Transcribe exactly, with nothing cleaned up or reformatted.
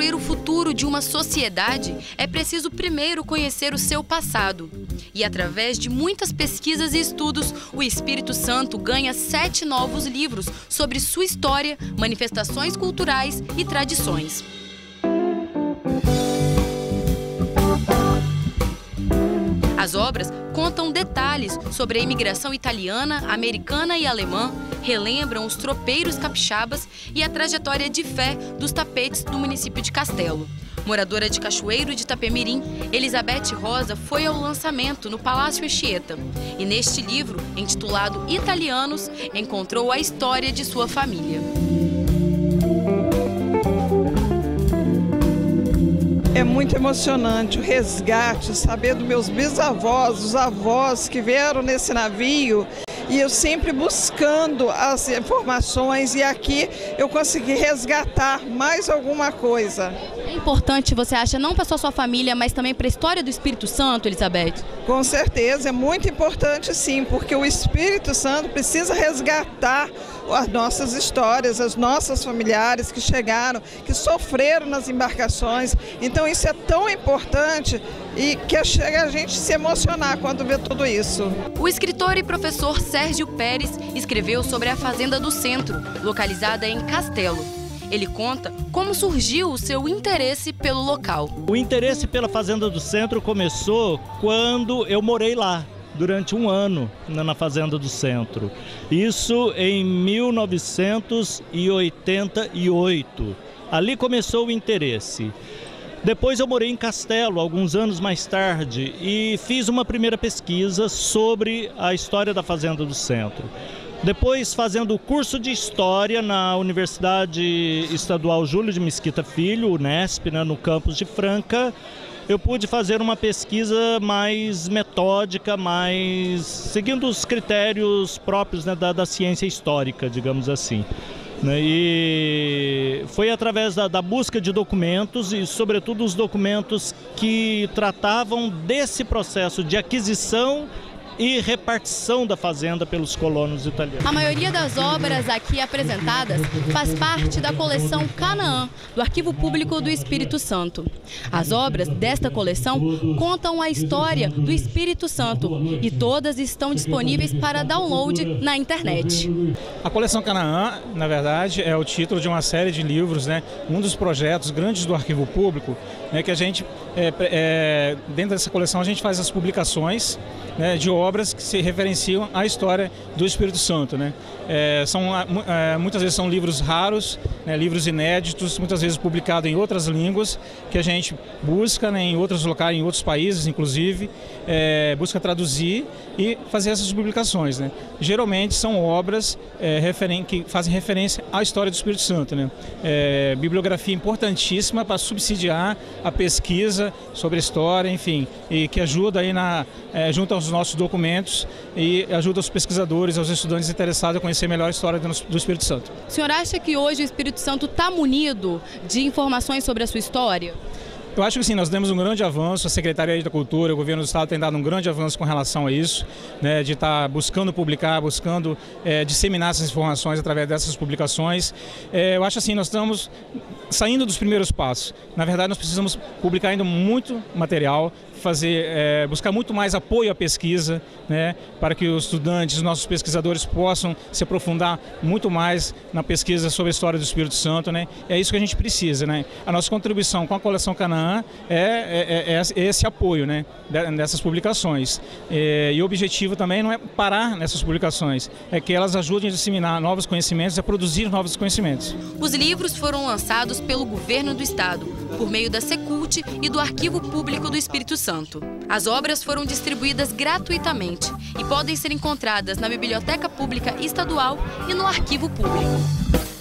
construir o futuro de uma sociedade, é preciso primeiro conhecer o seu passado. E através de muitas pesquisas e estudos, o Espírito Santo ganha sete novos livros sobre sua história, manifestações culturais e tradições. As obras contam detalhes sobre a imigração italiana, americana e alemã, relembram os tropeiros capixabas e a trajetória de fé dos tapetes do município de Castelo. Moradora de Cachoeiro de Itapemirim, Elizabeth Rosa foi ao lançamento no Palácio Anchieta e neste livro, intitulado Italianos, encontrou a história de sua família. É muito emocionante o resgate, saber dos meus bisavós, os avós que vieram nesse navio, e eu sempre buscando as informações, e aqui eu consegui resgatar mais alguma coisa. É importante, você acha, não para só sua família, mas também para a história do Espírito Santo, Elizabeth? Com certeza, é muito importante sim, porque o Espírito Santo precisa resgatar as nossas histórias, as nossas familiares que chegaram, que sofreram nas embarcações. Então isso é tão importante e que chega a gente se emocionar quando vê tudo isso. O escritor e professor Sérgio Pérez escreveu sobre a Fazenda do Centro, localizada em Castelo. Ele conta como surgiu o seu interesse pelo local. O interesse pela Fazenda do Centro começou quando eu morei lá, durante um ano, na Fazenda do Centro. Isso em mil novecentos e oitenta e oito. Ali começou o interesse. Depois eu morei em Castelo, alguns anos mais tarde, e fiz uma primeira pesquisa sobre a história da Fazenda do Centro. Depois, fazendo o curso de História na Universidade Estadual Júlio de Mesquita Filho, Unesp, né, no campus de Franca, eu pude fazer uma pesquisa mais metódica, mais seguindo os critérios próprios, né, da, da ciência histórica, digamos assim. E foi através da, da busca de documentos e, sobretudo, os documentos que tratavam desse processo de aquisição e repartição da fazenda pelos colonos italianos. A maioria das obras aqui apresentadas faz parte da coleção Canaã, do Arquivo Público do Espírito Santo. As obras desta coleção contam a história do Espírito Santo e todas estão disponíveis para download na internet. A coleção Canaã, na verdade, é o título de uma série de livros, né? Um dos projetos grandes do Arquivo Público, né, que a gente, é, é, dentro dessa coleção, a gente faz as publicações, né, de obras que se referenciam à história do Espírito Santo, né? É, são, é, muitas vezes são livros raros, né, livros inéditos, muitas vezes publicados em outras línguas, que a gente busca, né, em outros locais, em outros países, inclusive, é, busca traduzir e fazer essas publicações, né? Geralmente são obras é, referen que fazem referência à história do Espírito Santo, né? É, bibliografia importantíssima para subsidiar a pesquisa sobre a história, enfim, e que ajuda aí na, é, junto aos nossos documentos e ajuda os pesquisadores, aos estudantes interessados a conhecer melhor a história do, do Espírito Santo. O senhor acha que hoje o Espírito Santo está munido de informações sobre a sua história? Eu acho que sim, nós demos um grande avanço, a Secretaria da Cultura, o Governo do Estado tem dado um grande avanço com relação a isso, né, de estar buscando publicar, buscando é, disseminar essas informações através dessas publicações. É, eu acho assim, nós estamos saindo dos primeiros passos. Na verdade, nós precisamos publicar ainda muito material, fazer, é, buscar muito mais apoio à pesquisa, né, para que os estudantes, os nossos pesquisadores possam se aprofundar muito mais na pesquisa sobre a história do Espírito Santo, né? É isso que a gente precisa, né? A nossa contribuição com a coleção Canaã é, é, é esse apoio, né, dessas publicações. É, e o objetivo também não é parar nessas publicações, é que elas ajudem a disseminar novos conhecimentos e a produzir novos conhecimentos. Os livros foram lançados pelo Governo do Estado, por meio da Secult e do Arquivo Público do Espírito Santo. As obras foram distribuídas gratuitamente e podem ser encontradas na Biblioteca Pública Estadual e no Arquivo Público.